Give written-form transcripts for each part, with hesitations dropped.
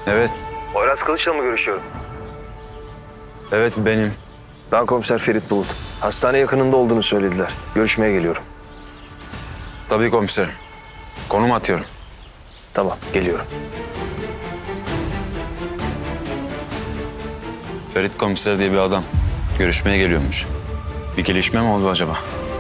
Evet. Poyraz Kılıç'la mı görüşüyorum? Evet benim. Ben komiser Ferit Bulut. Hastane yakınında olduğunu söylediler. Görüşmeye geliyorum. Tabii komiserim. Konum atıyorum. Tamam, geliyorum. Ferit komiser diye bir adam. Görüşmeye geliyormuş. Bir gelişme mi oldu acaba?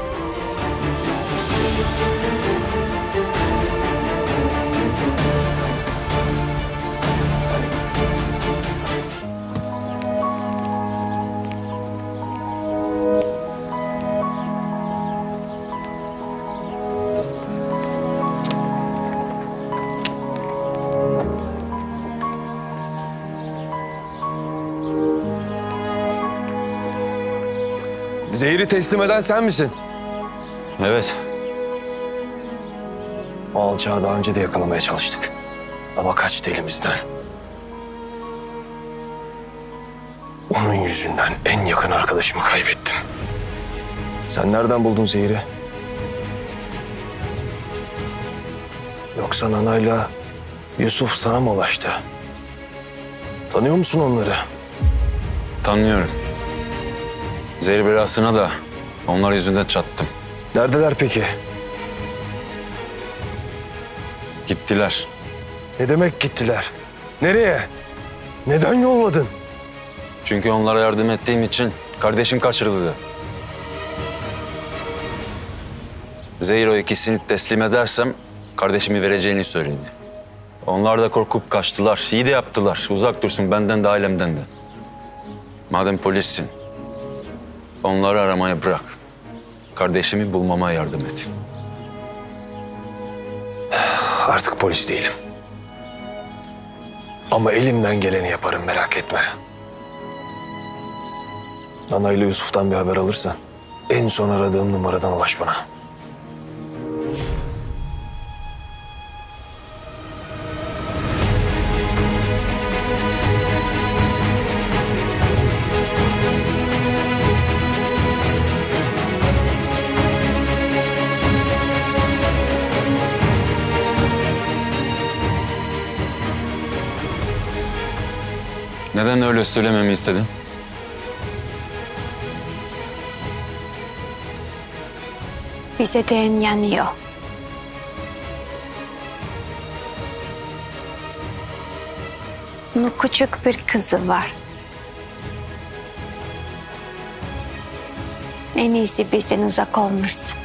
Zehri teslim eden sen misin? Evet. O alçağı daha önce de yakalamaya çalıştık. Ama kaçtı elimizden. Onun yüzünden en yakın arkadaşımı kaybettim. Sen nereden buldun Zehri? Yoksa Nana'yla Yusuf sana mı ulaştı? Tanıyor musun onları? Tanıyorum. Zehir belasına da onlar yüzünden çattım. Neredeler peki? Gittiler. Ne demek gittiler? Nereye? Neden yolladın? Çünkü onlara yardım ettiğim için kardeşim kaçırıldı. Zehir o ikisini teslim edersem kardeşimi vereceğini söyledi. Onlar da korkup kaçtılar. İyi de yaptılar. Uzak dursun benden de ailemden de. Madem polissin, onları aramaya bırak. Kardeşimi bulmama yardım et. Artık polis değilim. Ama elimden geleni yaparım, merak etme. Nana ile Yusuf'tan bir haber alırsan en son aradığım numaradan ulaş bana. Neden öyle söylememi istedin? Bize den yanıyor. Onun küçük bir kızı var. En iyisi bizden uzak olması.